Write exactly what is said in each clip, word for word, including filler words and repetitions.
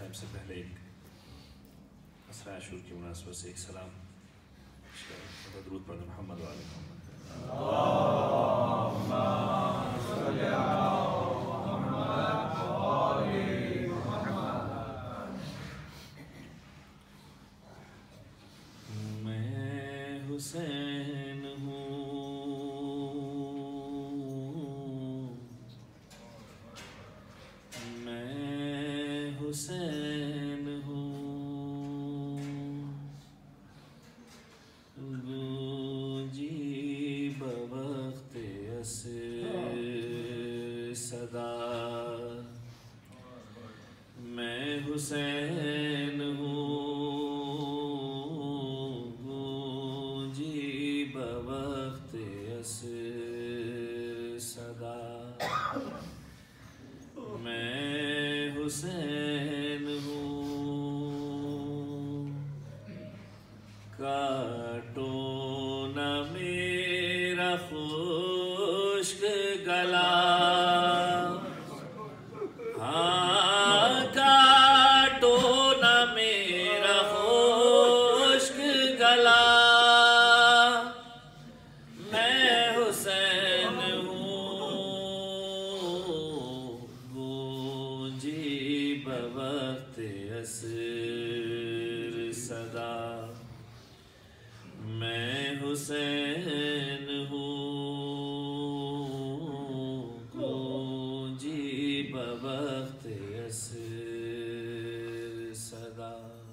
Time से पहले एक असरा आशूर की मुनासबत से एक सलाम दरूद पढ़ मोहम्मद वाले मोहम्मद। मैं हुसैन हूँ, मैं हुसैन हूँ, गूंजी बवक्त असर सदा। मैं हुसैन हूँ, गूंजी बवक्त असर सदा। मैं हुसैन हूँ, काटो न मेरा खुश्क गला, हाँ काटो न मेरा खुश्क गला। मैं हुसैन हूँ, गूंजी बवक्त असर सदा। मैं हुसैन हूँ, गूंजी बवक्त असर सदा।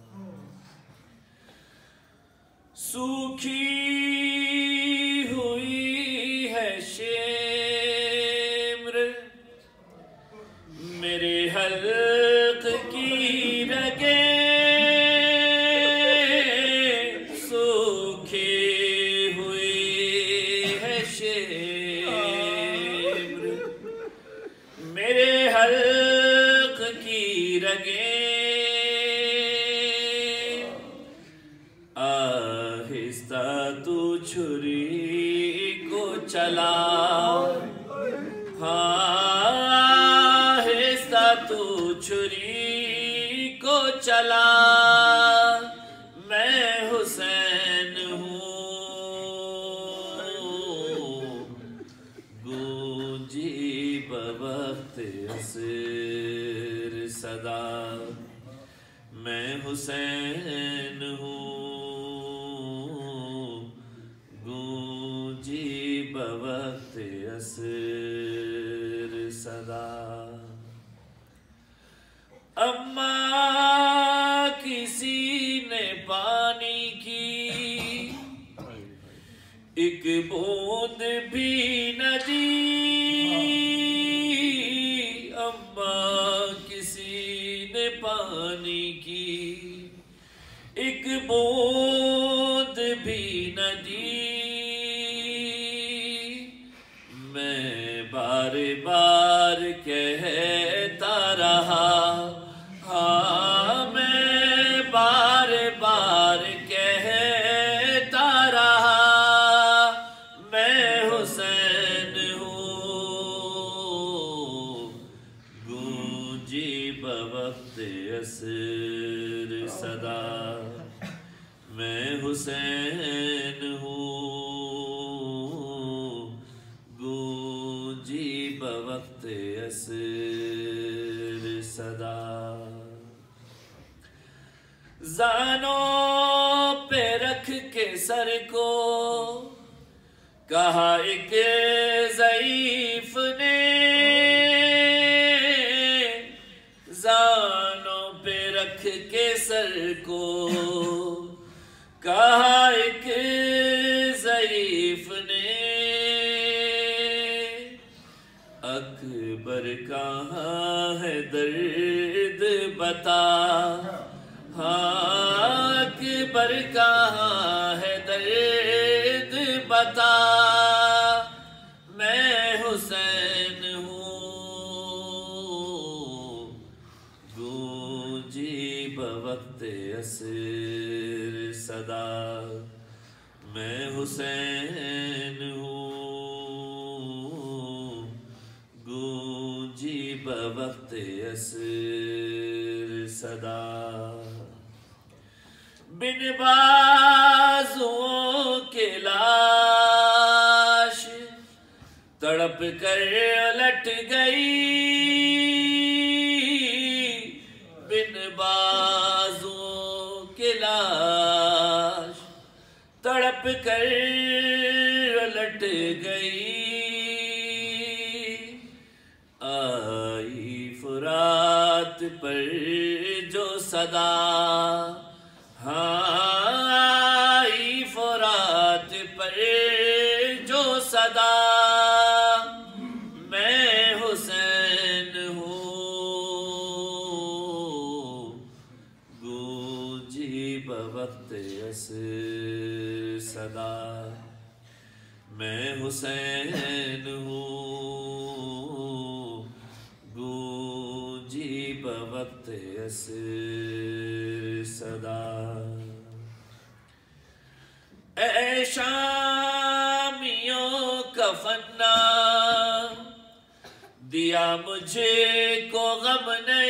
सूखी हुई है शेम्र मेरे हल्क की रगें, सूखी हुई है शेम्र मेरे हल्क की रगें। आहिस्ता तू छुरी को चला, हाँ आहिस्ता तू छुरी को चला। मैं हुसैन हूँ, गूंजी बवक्त असर सदा। मैं हुसैन हूँ, गूंजी बवक्त असर सदा। अम्मा किसी ने पानी की एक बूंद भी न दी, अम्मा किसी ने पानी की एक बूंद भी न दी। मैं बार बार कहता रहा, हाँ मैं बार बार कहता रहा। मैं हुसैन हूँ, गूंजी बवक्त असर सदा। मैं हुसैन हूँ, गूंजी बवक्त असर सदा। ज़ानों पे रख के सर को कहा एक ज़ईफ ने, ज़ानों पे रख के सर को कहा एक ज़ईफ ने। अकबर कहाँ है दर्द बता, हाँ अकबर कहाँ है दर्द बता। मैं हुसैन हूँ, गूंजी बवक्त असर सदा। मैं हुसैन हूँ, गूंजी बवक्त असर सदा। सदा, बिन बाजुओं के लाश तड़प कर लट गई, बिन बाजुओं के लाश तड़प कर लट गई। आई फुरात पर जो सदा, हाँ आई फुरात पर जो सदा, मैं हुसैन हूँ गूंजी बवक्त असर सदा, मैं हुसैन हूँ गूंजी बवक्त असर सदा। ऐ शामियों का फन्ना दिया मुझे को गम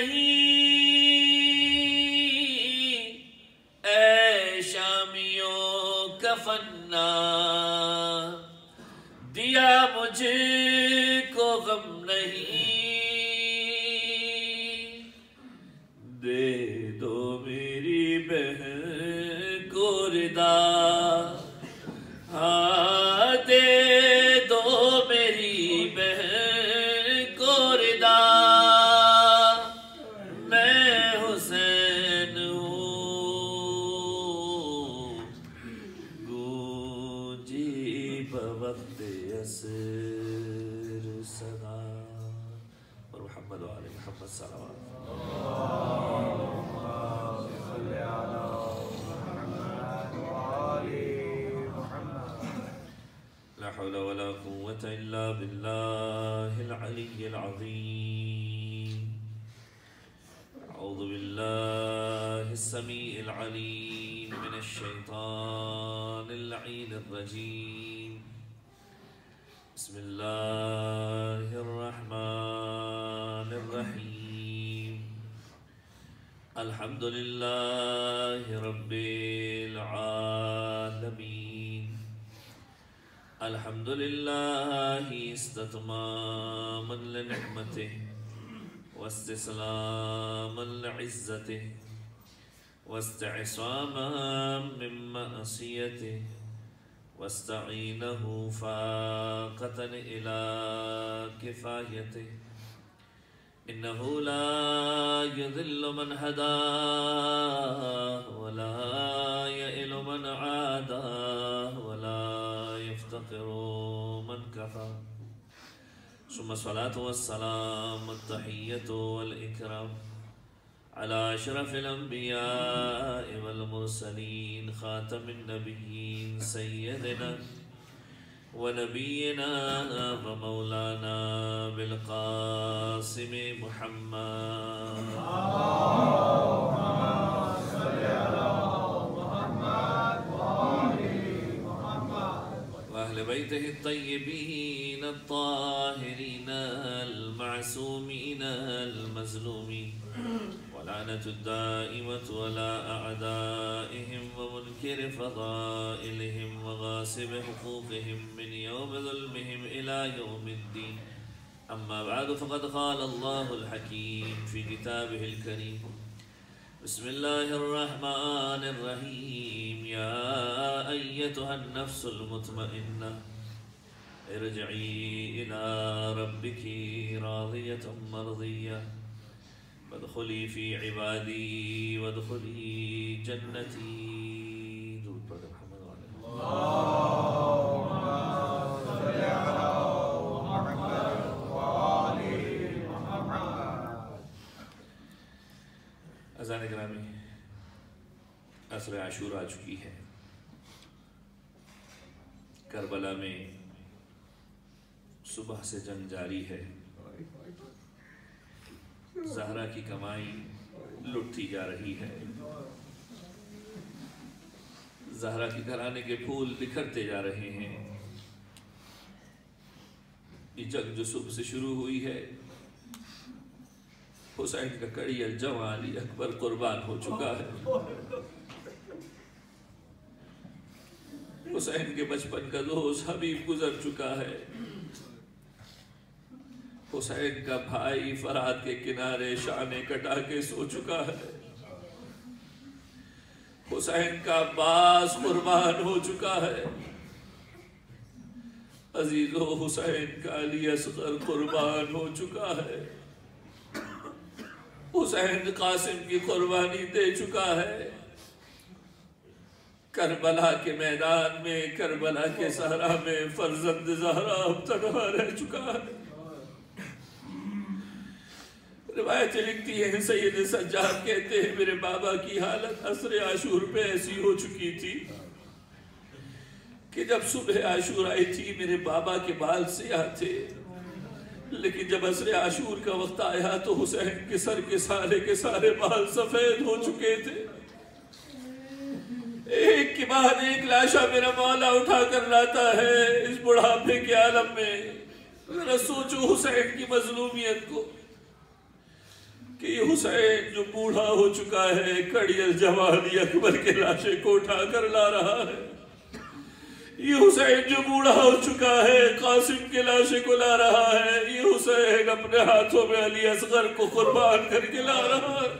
नहीं, ऐ शामियों का फन्ना दिया मुझे को गम नहीं। दे दो मेरी बहन को रिदा, हाँ दे दो मेरी बहन को रिदा, मैं हुसैन हूँ गूंजी बवक्त असर सदा। और मोहम्मद वाले मोहम्मद सल्लल्लाहु ला हौला वला कुव्वता इल्ला बिल्लाहिल अलिय्यिल अज़ीम। अऊज़ु बिल्लाहिस समीइल अलीम मिनश शैतानिर लईनिर रजीम। बिस्मिल्लाहिर रहमानिर रहीम। अल्हम्दुलिल्लाहि रब्बिल आलमीन। अल्हम्दुलिल्लाहि इस्ततमामन लिनिअमतिहि वस्तिस्लामन लिइज़्ज़तिहि वस्तिअसामन मिन मअसियतिहि वस्तईनहु फाक़तन इला किफ़ायतिहि। इन्नहु ला युज़िल्लु मन हदाह वला यइल्लु मन आदाह वला यफ्तक़िरु मन कफ़ा। सुम्मा स्वलातु वस्सलाम अत्तहिय्यतु वल इकराम अला अशरफिल अंबिया'i वल मुरसलीन खातमिन नबिय्यीन सय्यदिना व नबिय्यिना व मौलाना बिल क़ासिम मुहम्मद व अहले बैतिहि अत्तय्यिबीन अत्ताहिरीन अल-मअसूमीन अल-मज़लूमीन वलानतु दाइमतु अला अअदाइहिम व मुनकिरि फ़ज़ाइलिहिम व गासिबि हुक़ूक़िहिम मिन यौमि ज़ुल्मिहिम इला यौमिद्दीन। अम्मा बअद फ़क़द क़ाल अल्लाहुल हकीम फ़ी किताबिहिल करीम। बिस्मिल्लाहिर रहमानिर रहीम। या अय्यतुहन नफ्सुल मुतमइन्ना इरजिई इला रब्बिकी राज़ियतम मर्ज़िय्या वदखुली फ़ी इबादी वदखुली जन्नती। दूर पर मोहम्मद वाले अज़ान गिरामी असर आशूरा आ चुकी है। करबला में सुबह से जंग जारी है। ज़हरा की कमाई लुटती जा रही है। ज़हरा के घराने के फूल बिखरते जा रहे हैं। ये जंग जो सुबह से शुरू हुई है हुसैन का कड़ियल जवां अली अकबर कुर्बान हो चुका है। हुसैन के बचपन का दोस्त हबीब गुजर चुका है। हुसैन का भाई फरात के किनारे शाने कटा के सो चुका है। हुसैन का अब्बास कुर्बान हो चुका है। अजीजो हुसैन का अली असगर कुर्बान हो चुका है। हुसैन कासिम की कुर्बानी दे चुका है। करबला के मैदान में, करबला के सहरा में फर्जंद ज़हरा अब तनहा रह चुका है। रिवायत लिखती है, सैयद सज्जाद कहते हैं मेरे बाबा की हालत असर आशूर पे ऐसी हो चुकी थी कि जब सुबह आशूर आई थी मेरे बाबा के बाल सियाह थे, लेकिन जब असर आशूर का वक्त आया तो हुसैन के सर के सारे के सारे बाल सफेद हो चुके थे। एक के बाद एक लाशा मेरा मौला उठा कर लाता है इस बुढ़ापे के आलम में। जरा सोचो हुसैन की मजलूमियत को कि हुसैन जो बूढ़ा हो चुका है कड़ियल जवानी अकबर के लाशे को उठा कर ला रहा है। ये हुसैन जो बूढ़ा हो चुका है कासिम के लाशे को ला रहा है। ये हुसैन अपने हाथों में अली असगर को कुर्बान करके ला रहा है।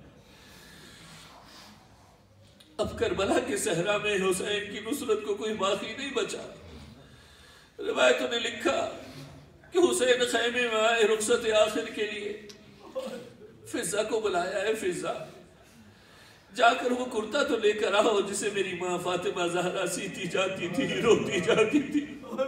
अब करबला के सहरा में हुसैन की नुसरत को कोई बाकी नहीं बचा। रिवायतों ने लिखा कि हुसैन खैमे में आए रुखसत आखिर के लिए, फिजा को बुलाया है। फिजा जाकर वो कुर्ता तो लेकर आओ जिसे मेरी माँ फातिमा ज़हरा सीती जाती थी, रोती जाती थी।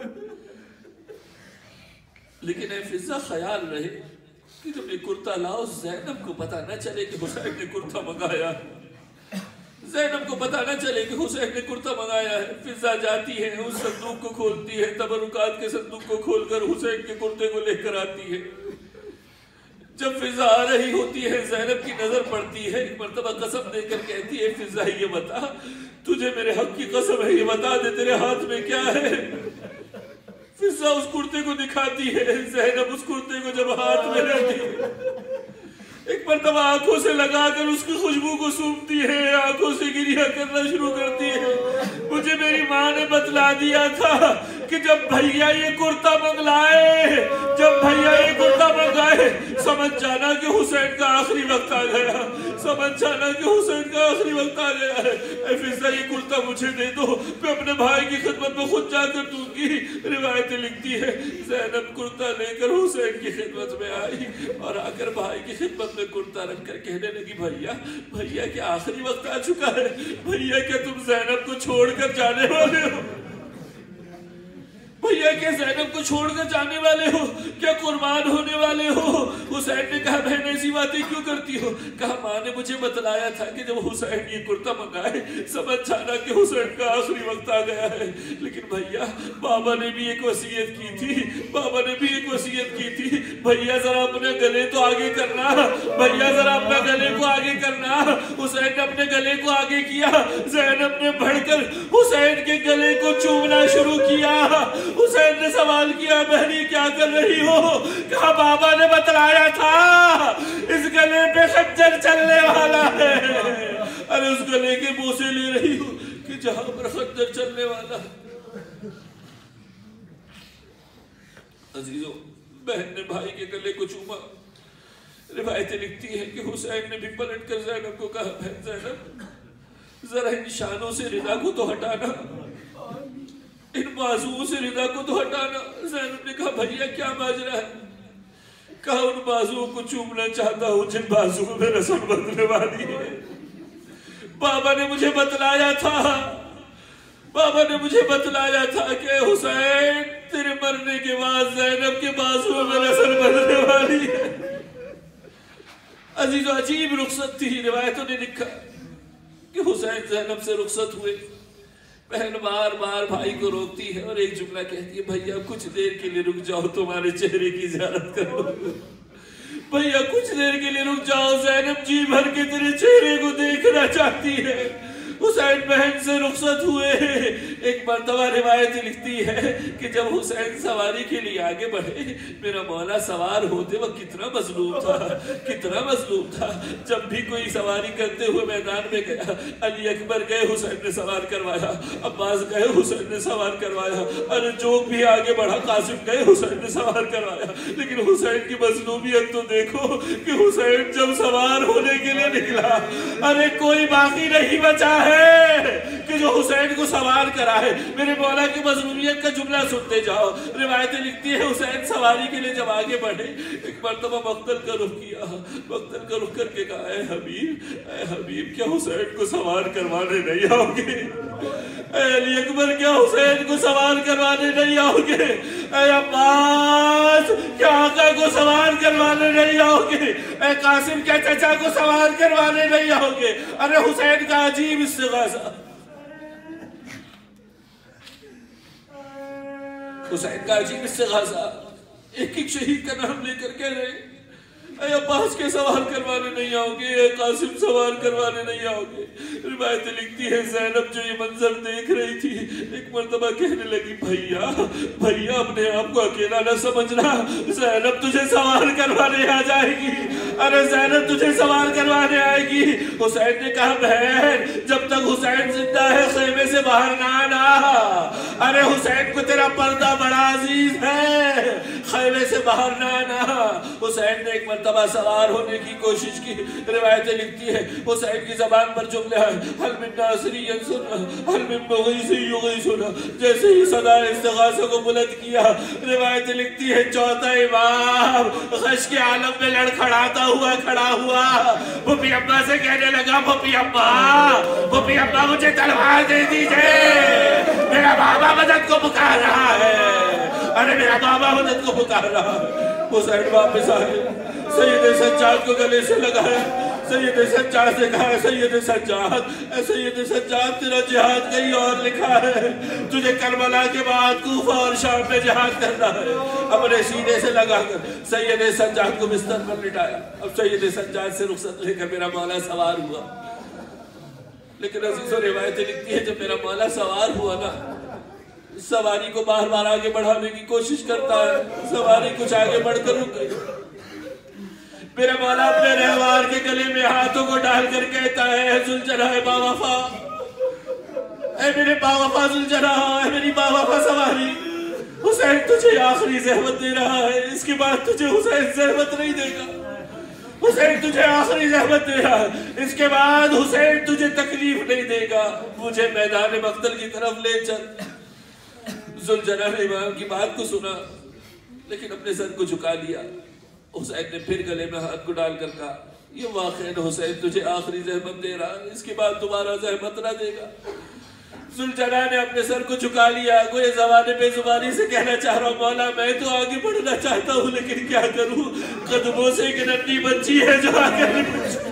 लेकिन ऐ फिजा ख्याल रहे कि जब ये कुर्ता लाओ ज़ैनब को पता न चले कि हुसैन ने कुर्ता मंगाया, ज़ैनब को पता न चले कि हुसैन ने कुर्ता मंगाया है। फिजा जाती है, उस संदूक को खोलती है, तबरुकात के संदूक को खोलकर हुसैन के कुर्ते को लेकर आती है। जब फिजा आ रही होती है ज़ैनब की नजर पड़ती है, एक मर्तबा कसम देकर कहती है फिजा ये बता, तुझे मेरे हक की कसम है, ये बता दे तेरे हाथ में क्या है। फिजा उस कुर्ते को दिखाती है। ज़ैनब उस कुर्ते को जब हाथ में लेती है, एक मर्तबा आंखों से लगाकर उसकी खुशबू को सूंघती है, आंखों से गिरिया करना शुरू करती है। मुझे मेरी माँ ने बतला दिया था कि जब भैया ये कुर्ता मंगलाए, जब भैया ये कुर्ता मंगाए, समझ जाना कि हुसैन का आखिरी वक्त आ गया, समझ जाना कि हुसैन का आखिरी वक्त आ गया है। ऐ फिजा ये कुर्ता मुझे दे दो, मैं अपने भाई की खिदमत में खुद जाकर दूंगी। रिवायतें लिखती है ज़ैनब कुर्ता लेकर हुसैन की खिदमत में आई और आकर भाई की खिदमत में कुर्ता रखकर कहने लगी, भैया भैया क्या आखिरी वक्त आ चुका है? भैया क्या तुम ज़ैनब को छोड़कर जाने वाले हो? भैया क्या ज़ैनब को छोड़कर जाने वाले हो? क्या कुर्बान होने वाले हो? हुसैन ने कहा बहन ऐसी बातें क्यों करती हो? कहा माँ ने मुझे बतलाया था कि जब हुसैन ये कुर्ता मंगाए समझ जाना कि हुसैन का आखिरी वक्त आ गया है। लेकिन भैया बाबा ने भी एक वसीयत की थी, बाबा ने भी एक वसीयत की थी, भैया जरा अपने गले तो आगे करना, भैया जरा अपने गले को आगे करना। हुसैन ने अपने गले को आगे किया, ज़ैनब ने बढ़कर हुसैन के गले को चूमना शुरू किया। हुसैन ने सवाल किया बहनी क्या कर रही हो? कहा बाबा ने बतलाया था इस गले पे खच्चर चलने वाला है। अरे उस गले के बोसे ले रही हो कि जहां पर खच्चर चलने वाला। अजीजों बहन ने भाई के गले को चूमा। रिवायतें लिखती है कि हुसैन ने भी पलट कर ज़ैनब को कहा बहन ज़ैनब जरा इन शानों से रिदा को तो हटाना, इन बाजुओं से रिदा को तो हटाना। ज़ैनब ने कहा भैया क्या माजरा है? कहा उन बाजुओं को चूमना चाहता हूं जिन बाजुओं में रस्म बदलने वाली है। बाबा ने मुझे बतलाया था, बाबा ने मुझे बतलाया था कि हुसैन तेरे मरने के बाद ज़ैनब के बाजुओं में रस्म बदलने वाली है। अजीजो अजीब रुखसत थी। रिवायतों ने लिखा कि हुसैन ज़ैनब से रुखसत हुए, बहन बार बार भाई को रोकती है और एक जुमला कहती है भैया कुछ देर के लिए रुक जाओ, तुम्हारे चेहरे की ज़ियारत करो। भैया कुछ देर के लिए रुक जाओ, ज़ैनब जी भर के तेरे चेहरे को देखना चाहती है। हुसैन बहन से रुखसत हुए। एक मर्तबा रिवायत लिखती है कि जब हुसैन सवारी के लिए आगे बढ़े, मेरा मौला सवार होते वक्त कितना मजलूम था, कितना मजलूम था। जब भी कोई सवारी करते हुए मैदान में गया, अली अकबर गए, हुसैन ने सवार करवाया, अब्बास गए, हुसैन ने सवार करवाया, अरे जो भी आगे बढ़ा, कासिम गए, हुसैन ने सवार करवाया। लेकिन हुसैन की मजलूमियत तो देखो कि हुसैन जब सवार होने के लिए निकला, अरे कोई बाकी नहीं बचा है कि जो हुसैन को सवार करा है। मेरे मौला की मजलूमियत का जुमला सुनते जाओ। रिवायतें लिखती है हुसैन सवारी के लिए जब आगे बढ़े, एक मर्तबा मक्तल का रुख किया, मक्तल का रुख करके कहा, ऐ हबीब, ऐ हबीब, क्या हुसैन को सवार करवाने नहीं आओगे? ऐ अली अकबर, क्या हुसैन को सवार करवाने नहीं आओगे? ऐ अब्बास, क्या आका को सवार करवाने नहीं आओगे? ऐ कासिम, क्या चाचा को सवार करवाने नहीं आओगे? अरे हुसैन का अजीब इस्तिगासा, हुसैन का अजीब इस्तिगासा, एक एक शहीद का नाम लेकर कह रहे, ऐ अब्बास के सवार करवाने नहीं आओगे, ऐ कासिम सवार करवाने नहीं आओगे। रिवायतें लिखती है ज़ैनब जो ये मंजर देख रही थी, एक मर्तबा कहने लगी, भैया भैया अपने आप को अकेला न समझना, ज़ैनब तुझे सवार करवाने आ जाएगी। अरे ज़ैनब तुझे सवार करवाने आएगी। हुसैन ने कहा, बहन जब तक हुसैन जिंदा है खेमे से बाहर ना आना। अरे हुसैन को तेरा पर्दा बड़ा अजीज है, खेमे से बाहर ना आना। हुसैन ने एक मर्तबा सवार होने की कोशिश की। रिवायतें लिखती है हुसैन की जबान पर जुमले हैं, हल मिन नासिरी यंसुरना, हल मिन मुगीसी युगीसुना। जैसे ही सदा इस्तिगासा को बुलंद किया, रिवायतें लिखती है चौथा इमाम गश के आलम में लड़खड़ाता हुआ खड़ा हुआ, फूफी अम्मा से कहने लगा, फूफी अम्मा, फूफी अम्मा मुझे तलवार दे दीजिए, मेरा बाबा मदद को पुकार रहा है। अरे मेरा बाबा मदद को पुकार रहा है। हुसैन वापस आए, सैयद सज्जाद को गले से लगाया, सैयद सज्जाद से कहा, सैयद सज्जाद, सैयद सज्जाद तेरा जिहाद कहीं और लिखा है, तुझे करबला के बाद कूफा और शाम में जिहाद करना है। अपने सीने से लगाकर सैयद सज्जाद को बिस्तर पर लिटाया। अब सैयद सज्जाद से रुखसत लेकर मेरा मौला सवार हुआ। लेकिन अजीजों रिवायतें लिखती है जब मेरा मौला सवार हुआ ना, सवारी को बार बार आगे बढ़ाने की कोशिश करता है, सवारी कुछ आगे बढ़कर रुक गई। मेरा मौला अपने रहवार के गले में हाथों को डालकर कहता है, जुलजनाह बावफा, ऐ मेरे बावफा जुलजनाह, ऐ मेरी बावफा सवारी, हुसैन तुझे आखिरी ज़हमत दे रहा है, इसके बाद तुझे हुसैन ज़हमत नहीं देगा। हुसैन तुझे आखिरी ज़हमत दे रहा है, इसके बाद हुसैन तुझे तकलीफ नहीं देगा, मुझे मैदान मक्तल की तरफ ले चल। जुलजना ने इमाम की बात को सुना, लेकिन अपने सर को झुका लिया। हुसैन ने फिर गले में हाथ को डालकर कहा, ये वाक़ई हुसैन तुझे आखिरी ज़हमत दे रहा है, इसके बाद दोबारा ज़हमत ना देगा। जुलजना ने अपने सर को झुका लिया, कोई ज़बाने पे ज़ुबानी से कहना चाह रहा हूँ, मौला मैं तो आगे बढ़ना चाहता हूँ, लेकिन क्या करूँ, कदमों से एक नन्ही बच्ची है जो आगे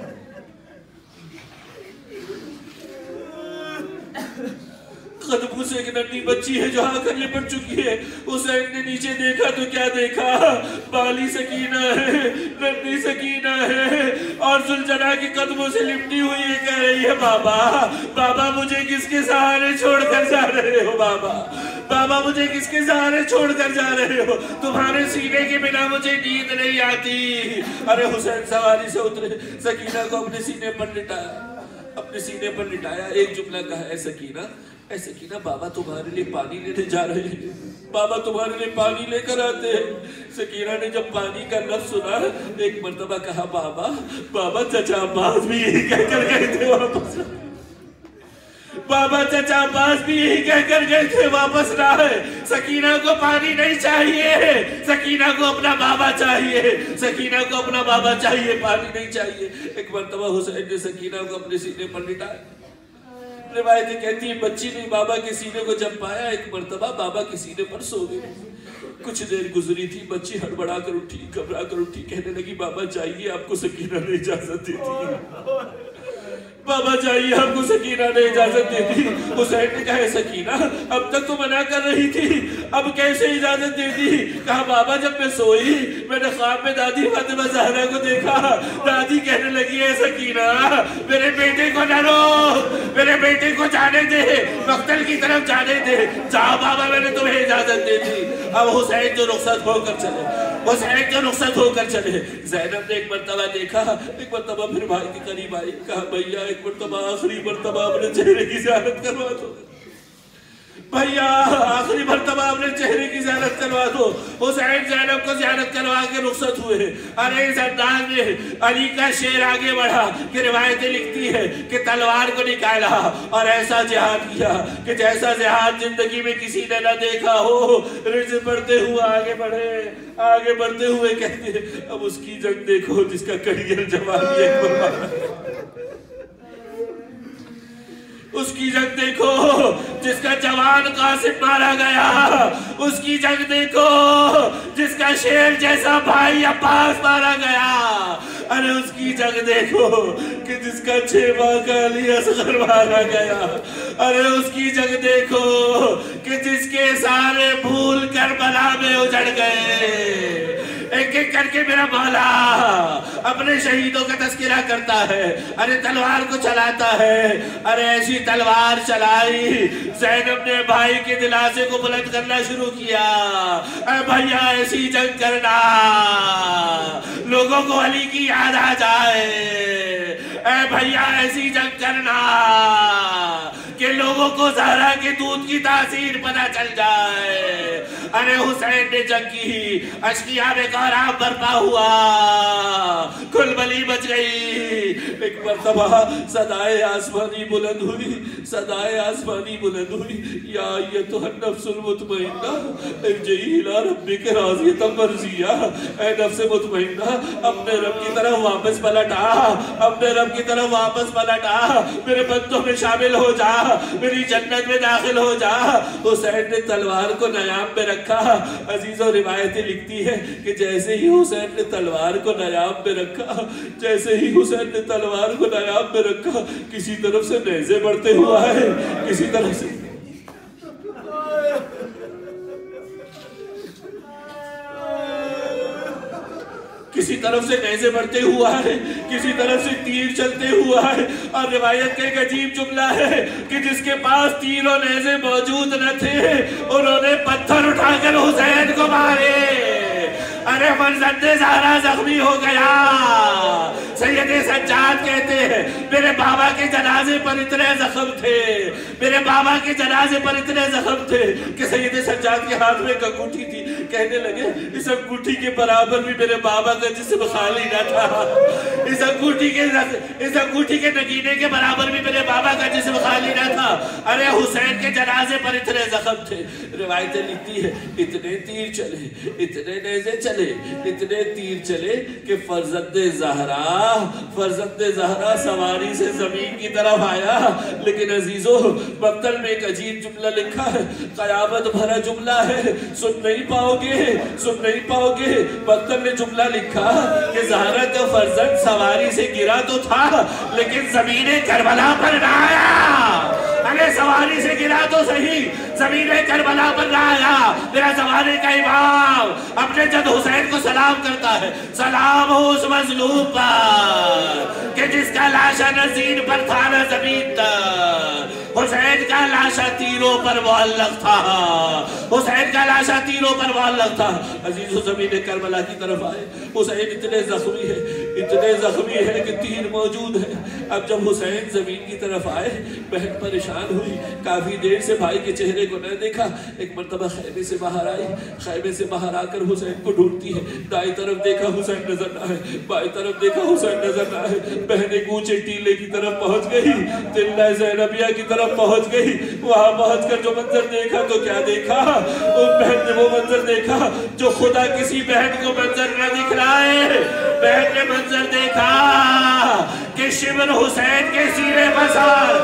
कदमों से एक नन्ही बच्ची है जो आकर लिपट चुकी है। हुसैन ने नीचे देखा तो क्या देखा, बाली सकीना है, नन्ही सकीना है, और जुलजना के कदमों से लिपटी हुई है, कह रही है, बाबा बाबा मुझे किसके सहारे छोड़कर जा रहे हो, बाबा बाबा मुझे किसके सहारे छोड़कर जा रहे हो, तुम्हारे सीने के बिना मुझे नींद नहीं आती। अरे हुसैन सवारी से उतरे, सकीना को अपने सीने पर लिटाया, अपने सीने पर लिटाया, एक जुमला कहा, ऐ सकीना, ऐ सकीना, बाबा तुम्हारे लिए पानी लेने जा रहे हैं, बाबा तुम्हारे लिए पानी लेकर आते हैं। सकीना ने जब पानी का लफ्ज़ सुना, एक मर्तबा कहा, बाबा बाबा चचा अब्बास भी यही कहकर गए थे वापस, बाबा चचा अब्बास भी यही कहकर गए थे वापस ना है। सकीना को पानी नहीं चाहिए, सकीना को अपना बाबा चाहिए, सकीना को अपना बाबा चाहिए, पानी नहीं चाहिए। एक मर्तबा हुसैन ने सकीना को अपने सीने पर लिटाया। रिवायतें कहती है बच्ची ने बाबा के सीने को जब पाया, एक मर्तबा बाबा के सीने पर सो गई। कुछ देर गुजरी थी, बच्ची हड़बड़ा कर उठी, घबरा कर उठी, कहने लगी, बाबा चाहिए आपको सकीना ने इजाजत दी थी, बाबा चाहिए आपको सकीना ने इजाजत दी थी। हुसैन ने कहा, सकीना अब तक तो मना कर रही थी, अब कैसे इजाजत दे दी? कहा, बाबा जब मैं सोई मैंने ख्वाब में दादी फातिमा ज़हरा को देखा, दादी कहने लगी है, सकीना मेरे बेटे को न रोक, मेरे बेटे को जाने दे, मक्तल की तरफ जाने दे। जाओ बाबा, मैंने तुम्हें इजाजत दे दी। अब हुसैन जो रुखसत होकर चले, हुसैन जो रुखसत होकर चले। ज़ैनब ने एक मर्तबा देखा, एक मर्तबा फिर भाई के करीब आई, कहा भैया एक मर्तबा आखिरी मर्तबा अपने चेहरे की ज़ियारत करवा दो, भैया आखिरी मर्तबा अपने चेहरे की ज़ियारत करवा दो। हुसैन ज़ैनब को ज़ियारत करवा के रुखसत हुए। अरे इस अंदाज में अली का शेर आगे बढ़ा कि रिवायतें लिखती है कि तलवार को निकाला और ऐसा जिहाद किया कि जैसा जिहाद जिंदगी में किसी ने न देखा हो। रिज़ बढ़ते हुए आगे बढ़े, आगे बढ़ते हुए कहते अब उसकी जंग देखो जिसका करियर जवानी है, उसकी जंग देखो जिसका जवान कासिम मारा गया, उसकी जंग देखो जिसका शेर जैसा भाई अब्बास मारा गया। अरे उसकी जंग देखो कि जिसका छह माह का अली असगर मारा गया। अरे उसकी जंग देखो कि जिसके सारे भूल करबला में उजड़ गए। एक एक करके मेरा मौला अपने शहीदों का तस्करा करता है। अरे तलवार को चलाता है। अरे ऐसी तलवार चलाई, ज़ैनब ने भाई के दिलासे को बुलंद करना शुरू किया। अरे भैया ऐसी जंग करना लोगों को अली की याद आ जाए। अरे भैया ऐसी जंग करना कि लोगों को ज़हरा के दूध की तासीर पता चल जाए। अरे हुसैन ने जंग की, अश्किया में गौराम बरपा हुआ, खुलबली बच गई। एक मर्तबा सदाए आसमानी बुलंद हुई, सदाए आसमानी बुलंद हुई, या ये तो नफ्सुल मुतमइन्ना इरजिई इला रब्बिक राज़ियतम मर्ज़िया। ऐ नफ्स मुतमइन्ना अपने रब की तरफ वापस पलट आ, अपने रब की तरफ वापस पलट आ, मेरे बंदों में शामिल हो जा, मेरी जन्नत में दाखिल हो जा। हुसैन ने तलवार को नायाब में रखा। अजीजों रिवायतें लिखती है कि जैसे ही हुसैन ने तलवार को नायाब में रखा, जैसे ही हुसैन ने तलवार को नायाब में रखा, किसी तरफ से नेज़े बढ़ते हुआ है, किसी तरफ से किसी तरफ से नेज़े बढ़ते हुआ है, किसी तरफ से तीर चलते हुआ है। और रिवायत का एक अजीब जुमला है कि जिसके पास तीर और नेज़े मौजूद न थे, उन्होंने पत्थर उठाकर हुसैन को मारे। अरे फरज़ंदे ज़हरा जख्मी हो गया। सैयदे सज्जाद कहते हैं मेरे बाबा के जनाजे पर इतने जख्म थे, मेरे बाबा के जनाजे पर इतने जख्म थे कि सैयदे सज्जाद के हाथ में एक अंगूठी थी। कहने लगे इस अंगूठी के बराबर भी मेरे बाबा का जिस्म खाली न था, इस अंगूठी के इस अंगूठी के नगीने के बराबर भी मेरे बाबा का जिस्म खाली न था। अरे हुसैन के जनाजे पर इतने जख्म थे। रिवायतें लिखती है इतने तीर चले, इतने नेज़े चले, इतने तीर चले कि फरज़ंदे ज़हरा फरज़ंदे ज़हरा सवारी से जमीन की तरफ आया। लेकिन अजीजों मक्तल में एक अजीब जुमला लिखा है, क़यामत भरा जुमला है, सुन नहीं पाओगे, सुन नहीं पाओगे। मक्तल ने जुमला लिखा कि ज़हरा का फरज़ंद सवारी से गिरा तो था लेकिन ज़मीने करबला पर ना आया। अरे सवारी से गिरा तो सही, ज़मीने करबला पर ना आया। मेरा ज़माने का इमाम अपने जद हुसैन को सलाम करता है, सलाम हो उस मज़लूम पर कि जिसका लाशा नज़ीर पर था न ज़मीन तक। हुसैन का लाशा तीरों पर मुअल्लक़ था, हुसैन का लाशा तीरों पर मुअल्लक़ था। अजीज़ों ज़मीने करबला की तरफ आए, हुसैन इतने ज़ख्मी है, इतने ज़ख्मी है कि तीर मौजूद है। अब जब हुसैन ज़मीन की तरफ आए, बहन परेशान हुई, काफ़ी देर से भाई के चेहरे को न देखा। एक मरतबा खैमे से बाहर आई, खैमे से बाहर आकर हुसैन को ढूंढती है। दाई तरफ देखा हुसैन नजर न आए, बाई तरफ देखा हुसैन नजर न आए। बहन एक ऊंचे टीले की तरफ पहुंच गई, तिल्ला ज़ैनबिया की तरफ पहुंच गई। वहां पहुंचकर जो मंजर देखा तो क्या देखा, उस बहन ने वो मंजर देखा जो खुदा किसी बहन को मंजर न दिखलाए। बहन ने मंजर देखा कि शिमर हुसैन के सीने पर सवार।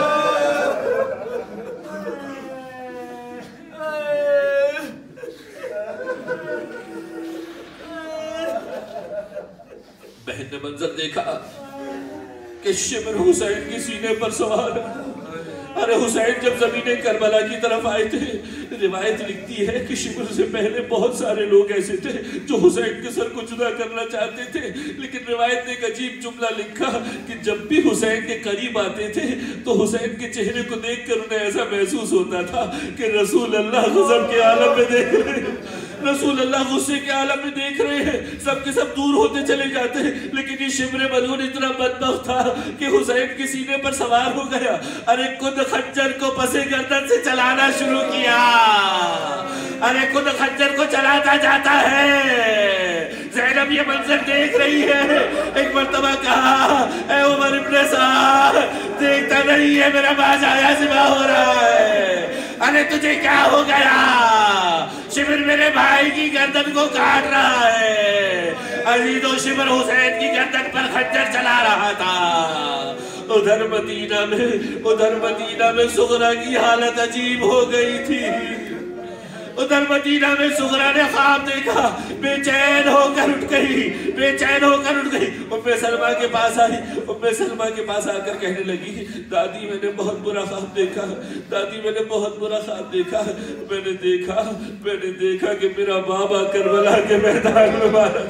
बहन ने मंजर देखा कि शिमर हुसैन के सीने पर सवार। अरे हुसैन जब ज़मीने करबला की तरफ आए थे, रिवायत लिखती है कि शिबिर से पहले बहुत सारे लोग ऐसे थे जो हुसैन के सर को जुदा करना चाहते थे, लेकिन रिवायत ने एक अजीब जुमला लिखा कि जब भी हुसैन के करीब आते थे तो हुसैन के चेहरे को देखकर उन्हें ऐसा महसूस होता था कि रसूल अल्लाह गज़ब के आलम में देख रहे हैं, रसूल अल्लाह गुस्से के आलम में देख रहे हैं, सबके सब दूर होते चले जाते हैं। लेकिन ये शिब्र मलून इतना बदबख्त था कि हुसैन के सीने पर सवार हो गया। अरे खुद खंजर को पसे गर्दन से चलाना शुरू किया, अरे खुद खंजर को चलाता जाता है। ज़ैनब ये मंजर देख रही है। एक मर्तबा कहा, ऐ उमर इब्ने साद, देखता नहीं है मेरा बाजाया सिवा हो रहा है, अरे तुझे क्या हो गया? शिबिर मेरे भाई की गर्दन को काट रहा है। अजीजो शिबिर हुसैन की गर्दन पर खंजर चला रहा था। उधर मदीना में उधर मदीना में सुगरा की हालत अजीब हो गई थी। उधर मदीना में सुगरा ने ख्वाब देखा, बेचैन होकर उठ गई, बेचैन होकर उठ गई। उम्मे सलमा के पास आई, उम्मे सलमा के पास आकर कहने लगी, दादी मैंने बहुत बुरा ख्वाब देखा, दादी मैंने बहुत बुरा ख्वाब देखा। मैंने देखा मैंने देखा कि मेरा बाबा करबला के मैदान में मारा,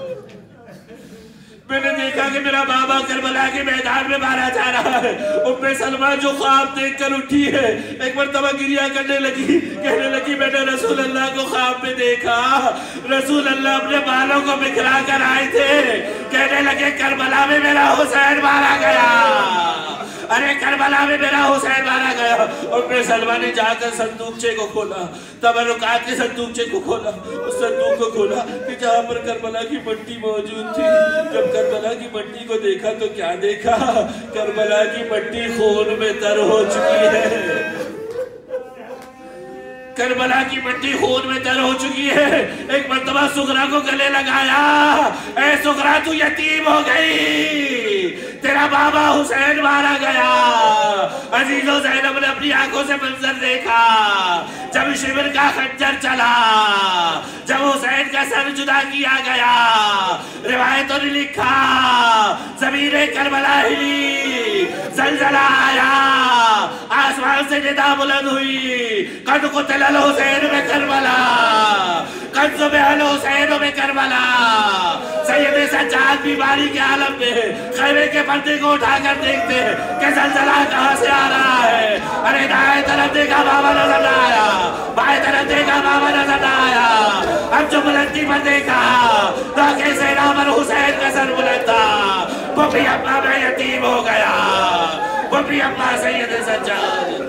मैंने देखा कि मेरा बाबा करबला के मैदान में मारा जा रहा है। उम्मे सलमा जो ख्वाब देखकर उठी है, एक मर्तबा गिरिया करने लगी, कहने लगी मैंने रसूल अल्लाह को ख्वाब में देखा, रसूल अल्लाह अपने बालों को बिखरा कर आए थे, कहने लगे करबला में मेरा हुसैन मारा गया, अरे करबला में मेरा हुसैन मारा गया। उम्मे सलमा ने जाकर संदूकचे को खोला, तबरुकात के संदूकचे को खोला, उस संदूक को खोला कि जहाँ पर करबला की मट्टी मौजूद थी। जब करबला की मट्टी को देखा तो क्या देखा? करबला की मट्टी खून में तर हो चुकी है, करबला की मट्टी खून में तर हो चुकी है। एक मर्तबा सुगरा को गले लगाया, ऐ सुगरा तू यतीम हो गई, तेरा बाबा हुसैन मारा गया। अजीजो ज़ैनब ने अपनी आंखों से मंजर देखा, जब शिबिर का खंजर चला, जब हुसैन का सर जुदा किया गया। रिवायतों ने लिखा, ज़मीरे करबला हिली, ज़लज़ला आया, आसमान से निदा बुलंद हुई, कद क़ुतिल अल हुसैन में करबला, कद ज़ुबिह अल हुसैन में करबला। सैयद सज्जाद बीमारी के आलम में खैमे के पर्दे को उठाकर देखते हैं कि ज़लज़ला कहाँ से आ रहा है। अरे दाएं तरफ देखा बाबा नजर न आया, बाएं तरफ देखा बाबा नजर न आया। अब जो बुलंदी पर देखा तो कैसे नामर हुसैन का सर बुलंद था। वो भी अम्मा में यतीम हो गया, वो भी अम्मा सैयद सज्जाद।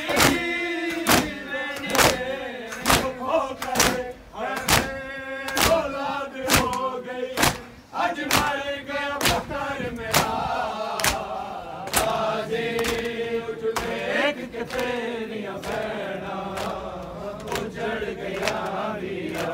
हुसैना उजड़ गया वीरा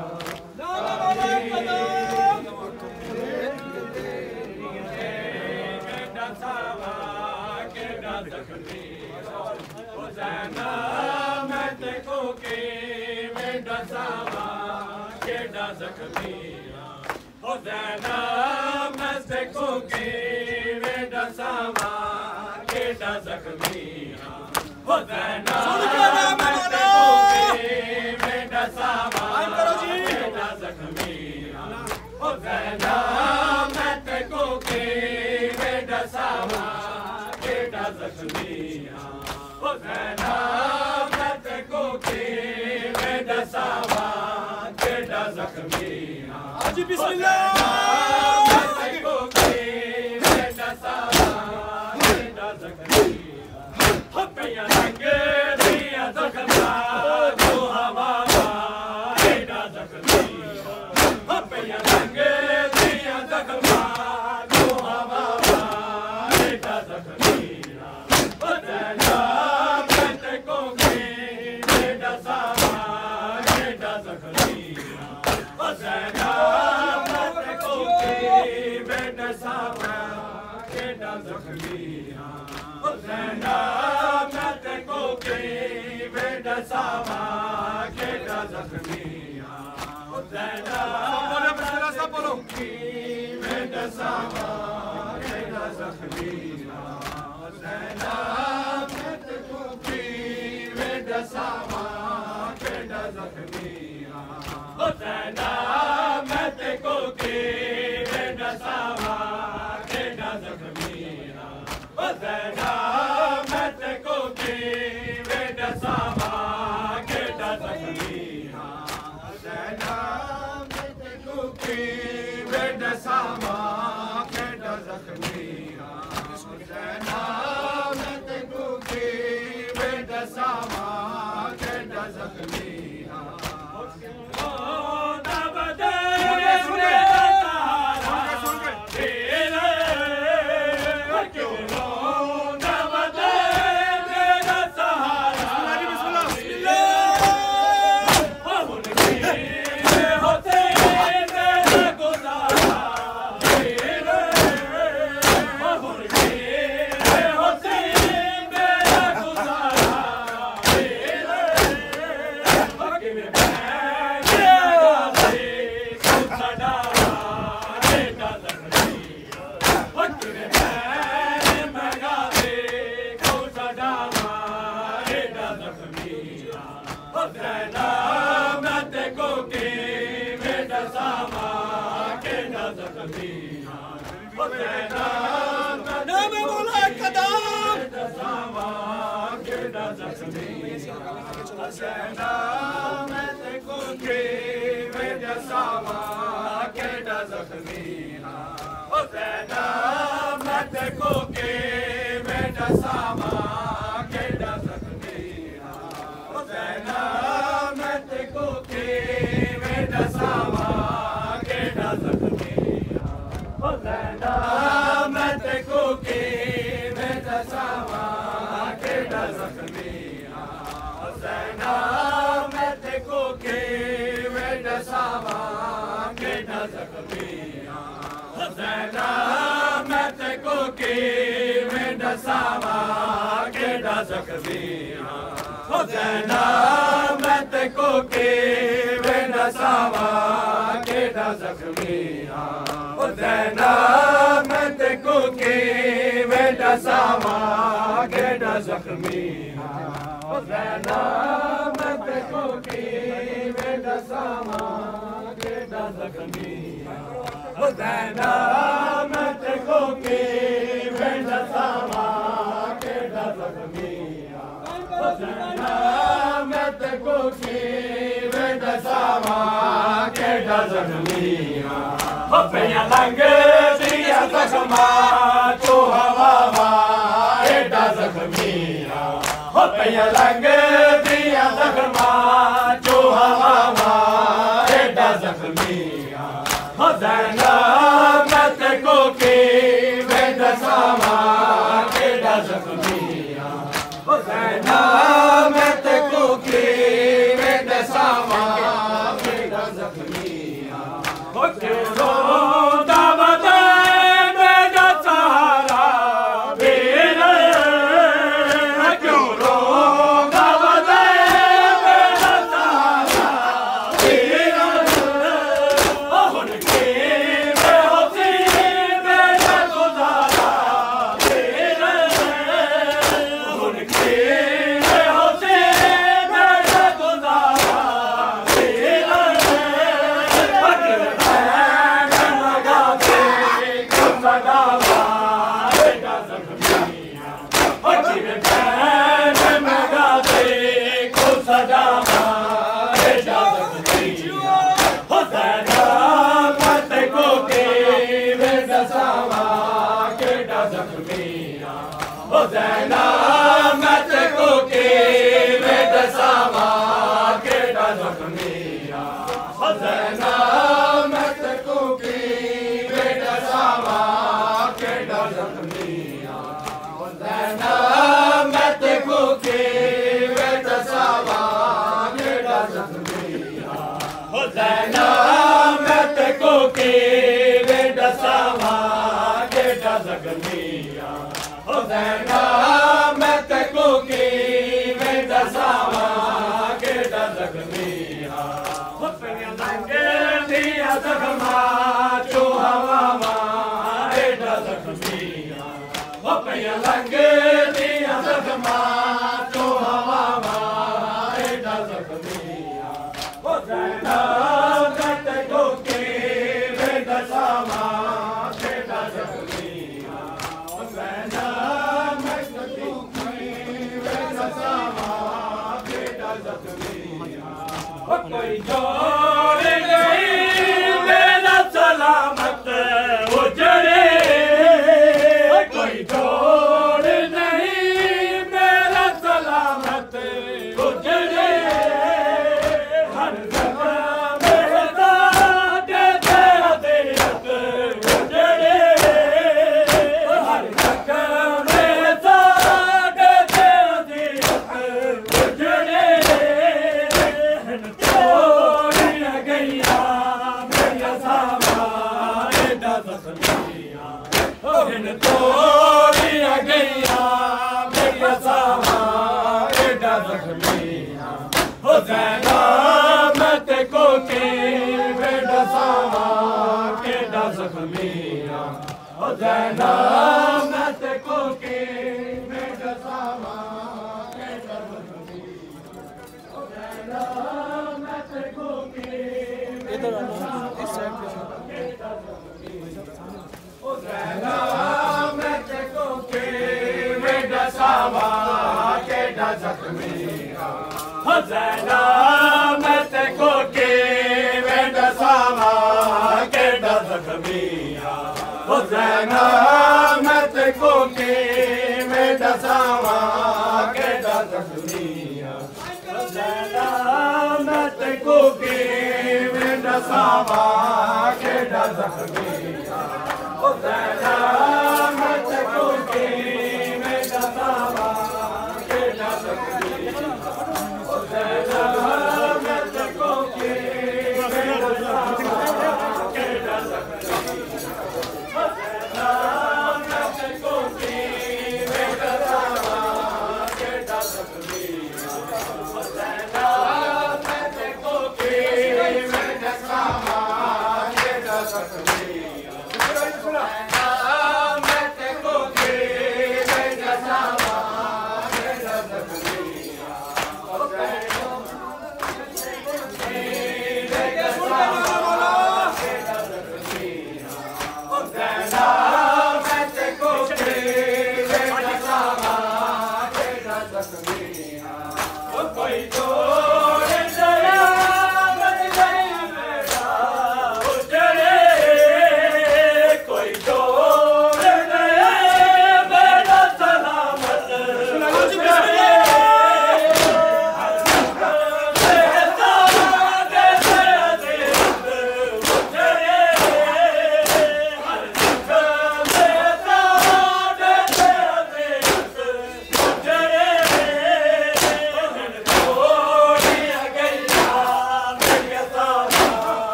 हुसैना मैं देखो के मैं डसावा के डसखमी हुसैना मैं देखो के मैं डसावा के डसखमी हुसैना मैं देखो के मैं डसावा के डसखमी हुसैना मैं देखो के मैं डसावा के डसखमी हुसैना मैं देखो के मैं डसावा के डसखमी जी बिस्मिल्लाह मैं देखो के मैं डसावा के डसखमी हपैया लंगे दिया जखमा जो हवा के डसखमी हपैया लंगे दिया जखमा जो हवा के डसखमी हुसैना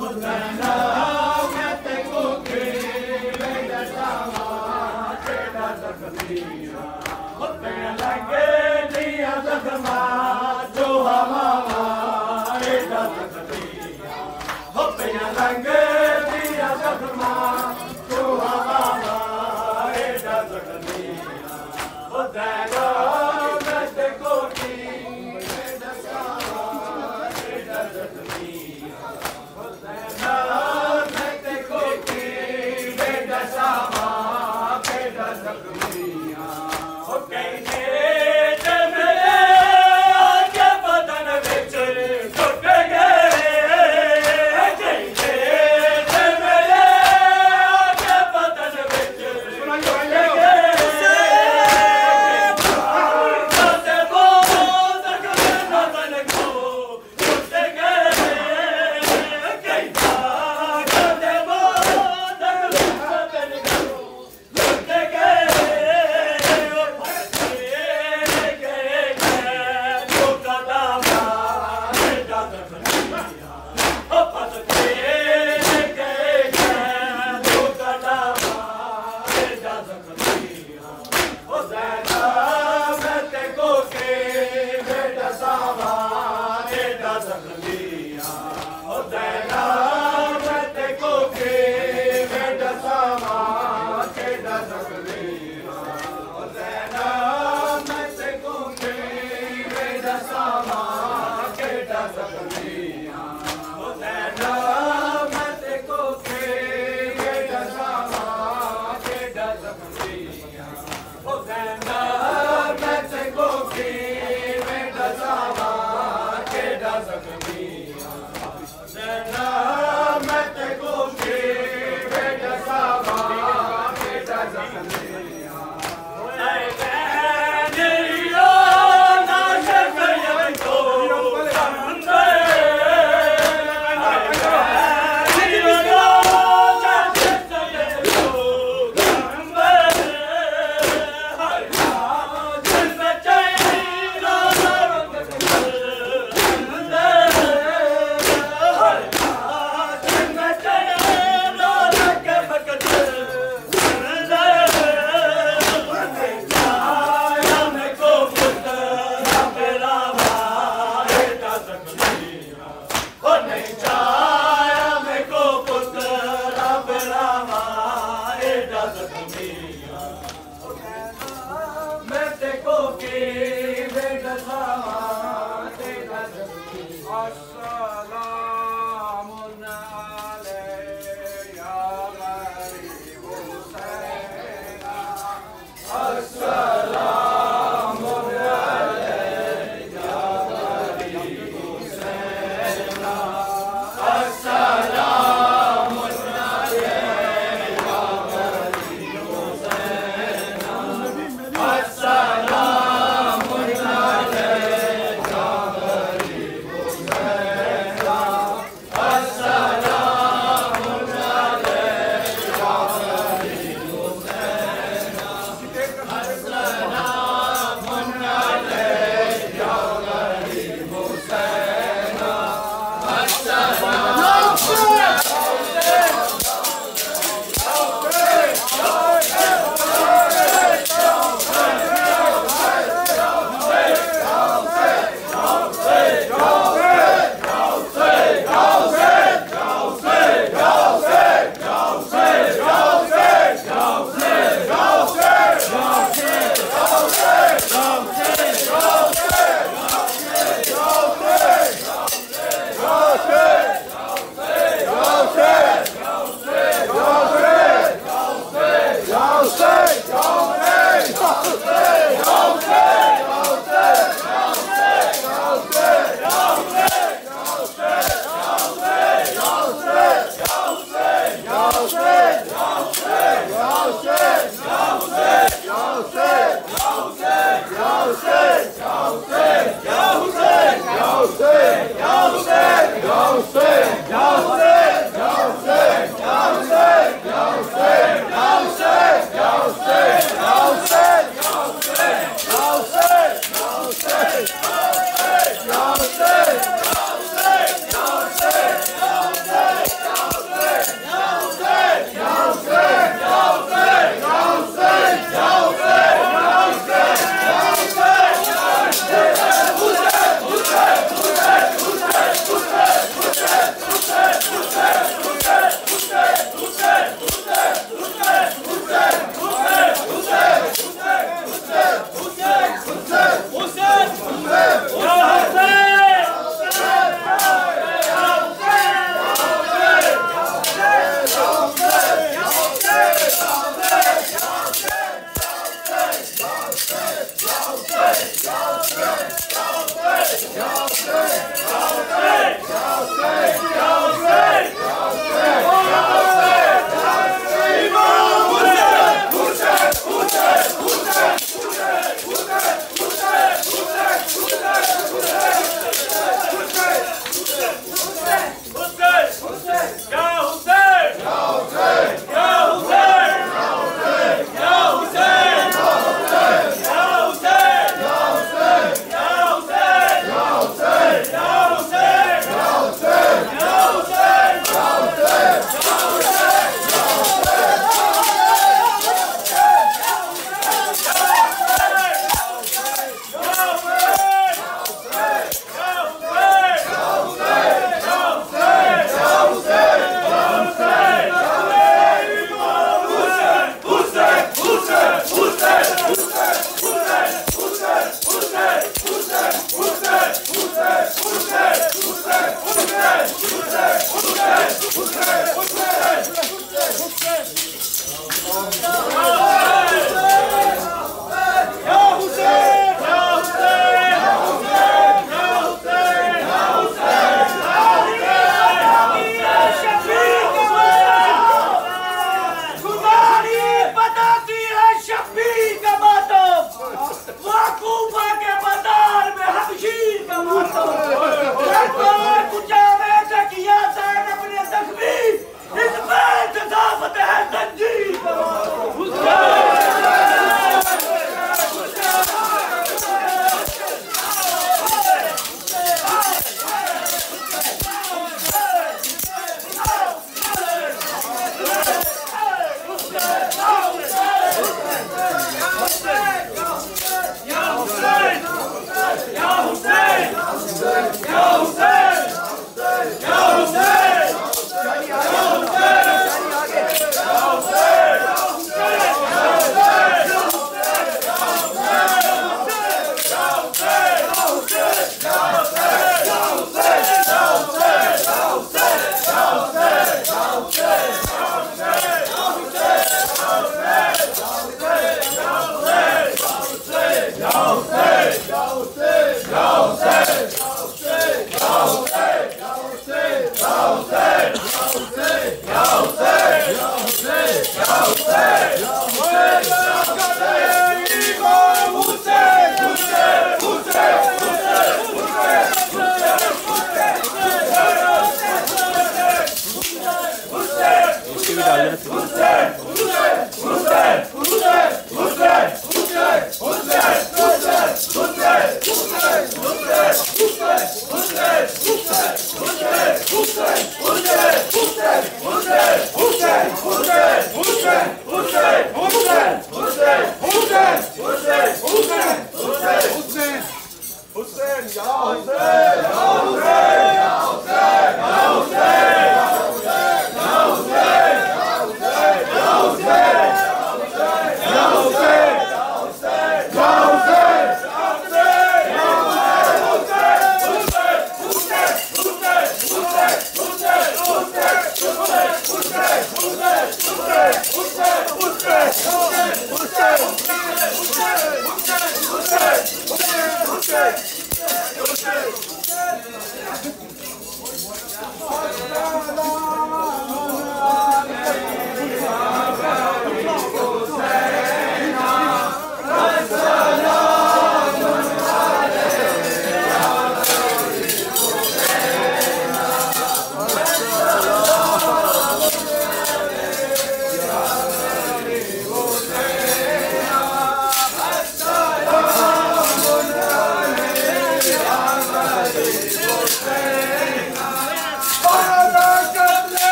Go,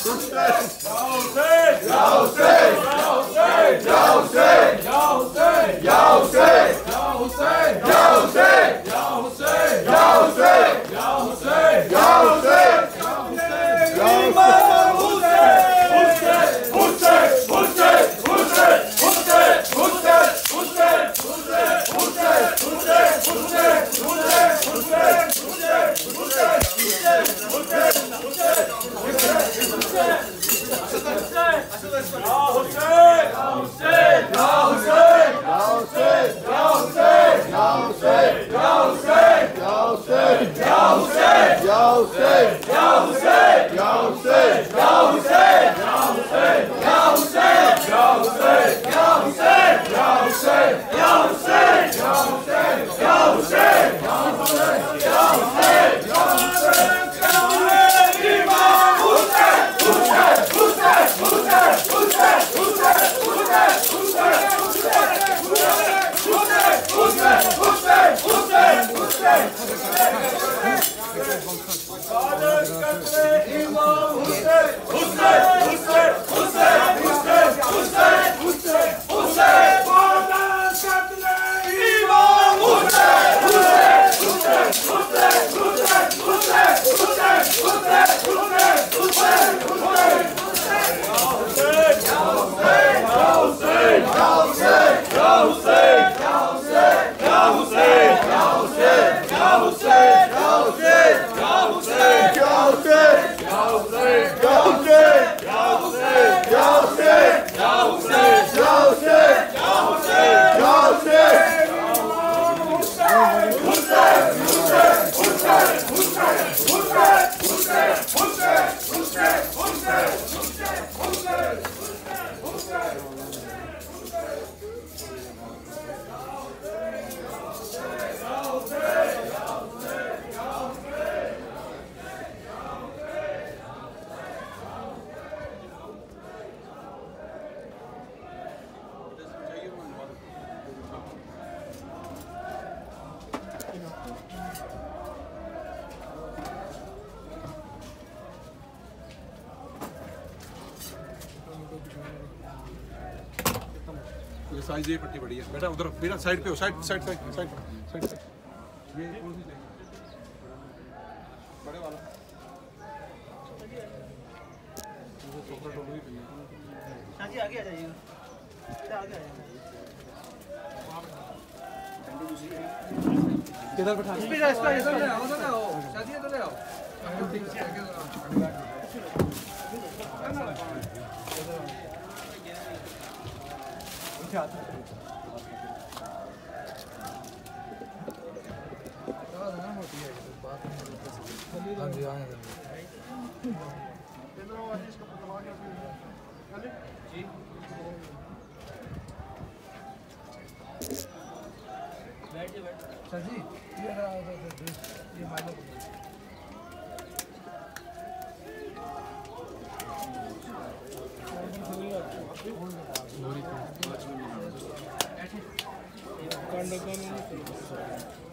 ये साइज ये पट्टी बड़ी है बेटा उधर बेटा साइड पे हो side side side side side ये कौन सी चाहिए बड़े वाला मुझे चॉकलेट और भी चाहिए हाँ जी आगे आ जाइएगा आगे आ जाइए किधर बैठा इस पे इस पे इस पे आओ ना आओ शादी इधर आओ सर जी ये ये माइनर कंडक्टर